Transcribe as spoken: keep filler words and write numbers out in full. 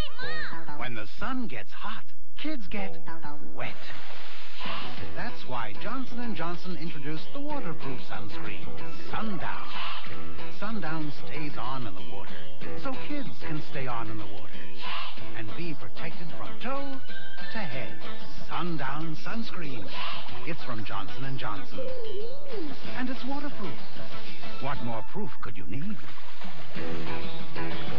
When the sun gets hot, kids get wet. That's why Johnson and Johnson introduced the waterproof sunscreen, Sundown. Sundown stays on in the water, so kids can stay on in the water and be protected from toe to head. Sundown sunscreen. It's from Johnson and Johnson. And it's waterproof. What more proof could you need?